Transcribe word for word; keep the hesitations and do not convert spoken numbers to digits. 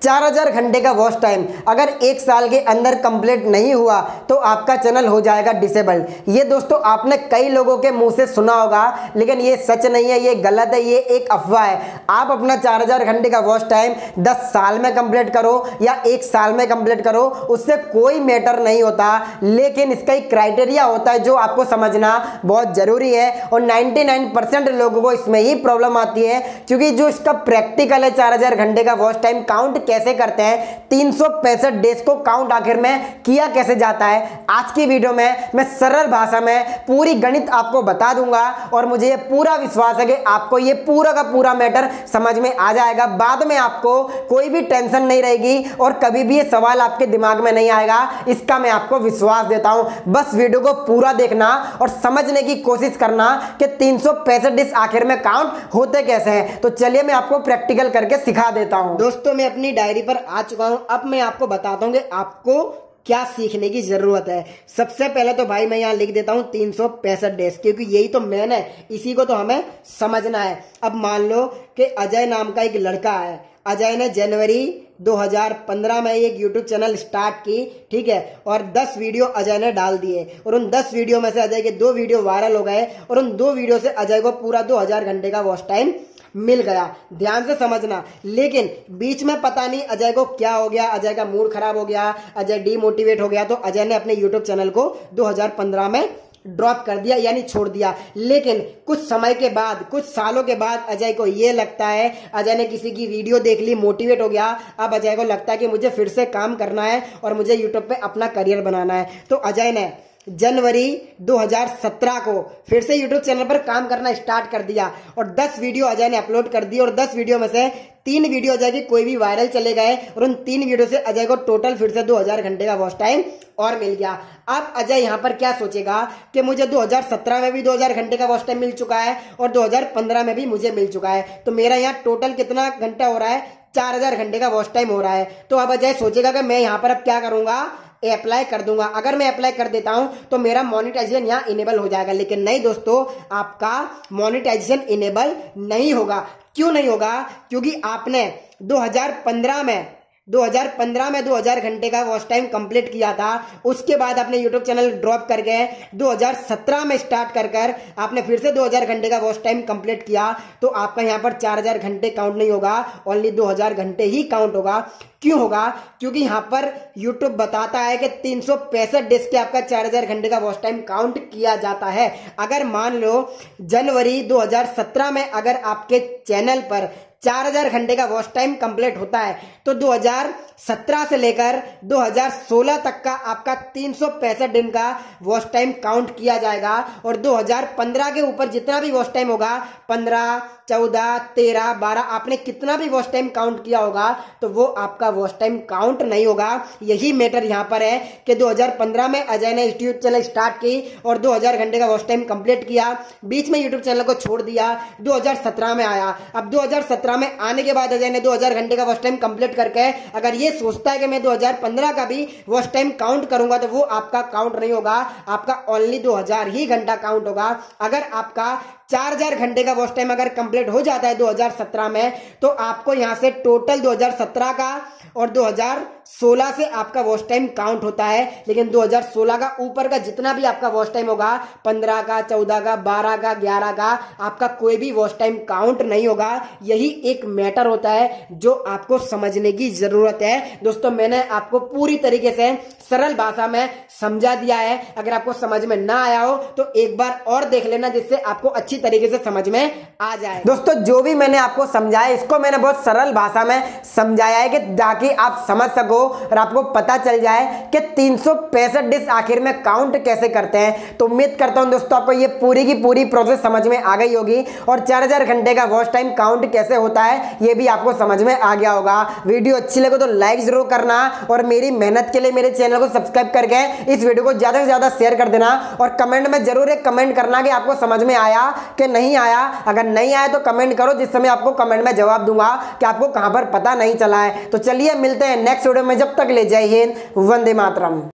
चार हज़ार घंटे का वॉच टाइम अगर एक साल के अंदर कंप्लीट नहीं हुआ तो आपका चैनल हो जाएगा डिसेबल। ये दोस्तों आपने कई लोगों के मुंह से सुना होगा, लेकिन ये सच नहीं है, ये गलत है, ये एक अफवाह है। आप अपना चार हज़ार घंटे का वॉच टाइम दस साल में कंप्लीट करो या एक साल में कंप्लीट करो, उससे कोई मैटर नहीं होता, लेकिन इसका एक क्राइटेरिया होता है जो आपको समझना बहुत जरूरी है। और निन्यानवे परसेंट लोगों को इसमें ही प्रॉब्लम आती है, क्योंकि जो इसका प्रैक्टिकल है चार हज़ार घंटे का वॉच टाइम काउंट कैसे करते हैं, तीन सौ पैंसठ डेज को काउंट आखिर में किया कैसे जाता है, आज की वीडियो में मैं सरल भाषा में पूरी गणित आपको बता दूंगा। और मुझे ये पूरा विश्वास है कि आपको ये पूरा का पूरा मैटर समझ में आ जाएगा। बाद में आपको कोई भी टेंशन नहीं रहेगी और कभी भी ये सवाल आपके दिमाग में नहीं आएगा, इसका मैं आपको विश्वास देता हूं। बस वीडियो को पूरा देखना और समझने की कोशिश करना कि तीन सौ पैंसठ डेज आखिर में काउंट होते कैसे हैं। तो चलिए मैं आपको प्रैक्टिकल करके सिखा देता हूं। दोस्तों मैं अपनी डायरी पर आ चुका हूं। अब मैं आपको बताता हूं कि आपको क्या सीखने की जरूरत है। सबसे पहले तो भाई मैं यहां लिख देता हूं तीन सौ पैंसठ डेज, क्योंकि यही तो मेन है, इसी को तो हमें समझना है। अब मान लो कि अजय नाम का एक लड़का है। अजय ने जनवरी दो हज़ार पंद्रह में एक यूट्यूब चैनल स्टार्ट की, ठीक है, और दस वीडियो अजय ने डाल दिए और उन दस वीडियो में से अजय के दो वीडियो वायरल हो गए और उन दो वीडियो से अजय को पूरा दो हज़ार घंटे का वॉच टाइम मिल गया। ध्यान से समझना। लेकिन बीच में पता नहीं अजय को क्या हो गया, अजय का मूड खराब हो गया, अजय डीमोटिवेट हो गया, तो अजय ने अपने यूट्यूब चैनल को दो हज़ार पंद्रह में ड्रॉप कर दिया, यानी छोड़ दिया। लेकिन कुछ समय के बाद, कुछ सालों के बाद अजय को ये लगता है, अजय ने किसी की वीडियो देख ली, मोटिवेट हो गया, अब अजय को लगता है कि मुझे फिर से काम करना है और मुझे यूट्यूब पे अपना करियर बनाना है। तो अजय ने जनवरी दो हज़ार सत्रह को फिर से यूट्यूब चैनल पर काम करना स्टार्ट कर दिया और दस वीडियो अजय ने अपलोड कर दी और दस वीडियो में से तीन वीडियो अजय की कोई भी वायरल चले गए और उन तीन वीडियो से अजय को टोटल फिर से दो हज़ार घंटे का वॉच टाइम और मिल गया। अब अजय यहां पर क्या सोचेगा कि मुझे दो हज़ार सत्रह में भी दो हज़ार घंटे का वॉच टाइम मिल चुका है और दो हज़ार पंद्रह में भी मुझे मिल चुका है, तो मेरा यहाँ टोटल कितना घंटा हो रहा है, चार हज़ार घंटे का वॉच टाइम हो रहा है। तो अब अजय सोचेगा कि मैं यहाँ पर अब क्या करूंगा, अप्लाई कर दूंगा। अगर मैं अप्लाई कर देता हूं तो मेरा मोनेटाइजेशन यहां इनेबल हो जाएगा। लेकिन नहीं दोस्तों, आपका मोनेटाइजेशन इनेबल नहीं होगा। क्यों नहीं होगा? क्योंकि आपने दो हज़ार पंद्रह में दो हज़ार पंद्रह में दो हज़ार घंटे का वॉच टाइम कंप्लीट किया था। उसके बाद आपने यूट्यूब चैनल ड्रॉप करके दो हज़ार सत्रह में स्टार्ट कर कर आपने फिर से दो हज़ार घंटे का वॉच टाइम कंप्लीट किया, तो आपका यहां पर चार हज़ार घंटे काउंट नहीं होगा, ओनली दो हज़ार घंटे ही काउंट होगा। क्यों होगा? क्योंकि यहां पर यूट्यूब बताता है कि तीन सौ पैंसठ डेज के आपका चार हज़ार घंटे का वॉच टाइम काउंट किया जाता है। अगर मान लो जनवरी दो हज़ार सत्रह में अगर आपके चैनल पर चार हज़ार घंटे का वॉच टाइम कंप्लीट होता है तो दो हज़ार सत्रह से लेकर दो हज़ार सोलह तक का आपका तीन सौ पैंसठ दिन का वॉच टाइम काउंट किया जाएगा और दो हज़ार पंद्रह के ऊपर जितना भी वॉच टाइम होगा, पंद्रह, चौदह, तेरह, बारह, आपने कितना भी वॉच टाइम काउंट किया होगा तो वो आपका वॉच टाइम काउंट नहीं होगा। यही मैटर यहाँ पर है कि दो हज़ार पंद्रह में अजय ने यूट्यूब चैनल स्टार्ट की और दो हज़ार घंटे का वॉच टाइम कंप्लीट किया, बीच में यूट्यूब चैनल को छोड़ दिया, दो हज़ार सत्रह में आया। अब दो हज़ार सत्रह में आने के बाद अजय ने दो हज़ार घंटे का वॉच टाइम कंप्लीट करके अगर ये सोचता है कि मैं दो हज़ार पंद्रह का भी वॉच टाइम काउंट करूंगा तो वो आपका काउंट नहीं होगा, आपका ओनली दो हज़ार ही घंटा काउंट होगा। अगर आपका चार हज़ार घंटे का वॉच टाइम अगर कंप्लीट हो जाता है दो हज़ार सत्रह में तो आपको यहां से टोटल दो हज़ार सत्रह का और दो हज़ार सोलह से आपका वॉच टाइम काउंट होता है। लेकिन दो हज़ार सोलह का ऊपर का जितना भी आपका वॉच टाइम होगा, पंद्रह का, चौदह का, बारह का, ग्यारह का, आपका कोई भी वॉच टाइम काउंट नहीं होगा। यही एक मैटर होता है जो आपको समझने की जरूरत है। दोस्तों मैंने आपको पूरी तरीके से सरल भाषा में समझा दिया है। अगर आपको समझ में ना आया हो तो एक बार और देख लेना, जिससे आपको अच्छी तरीके से समझ में आ जाए। दोस्तों जो भी मैंने आपको समझाया इसको मैंने बहुत सरल भाषा में समझाया है कि ताकि आप समझ सको और आपको पता चल जाए कि तीन सौ पैंसठ डेज आखिर में काउंट कैसे करते हैं। तो उम्मीद करता हूं दोस्तों आपको ये पूरी की पूरी प्रोसेस समझ में आ गई होगी और चार हज़ार घंटे का वॉच टाइम काउंट कैसे होता है ये भी आपको समझ में आ गया होगा। वीडियो अच्छी लगे तो लाइक जरूर करना और मेरी मेहनत के लिए मेरे चैनल को सब्सक्राइब करके इस वीडियो को ज्यादा से ज्यादा शेयर कर देना और कमेंट में जरूर एक कमेंट करना कि आपको समझ में आया कि नहीं आया। अगर नहीं आया तो कमेंट करो, जिस समय आपको कमेंट में जवाब दूंगा कि आपको कहां पर पता नहीं चला है। तो चलिए मिलते हैं नेक्स्ट वीडियो में, जब तक ले जय हिंद, वंदे मातरम।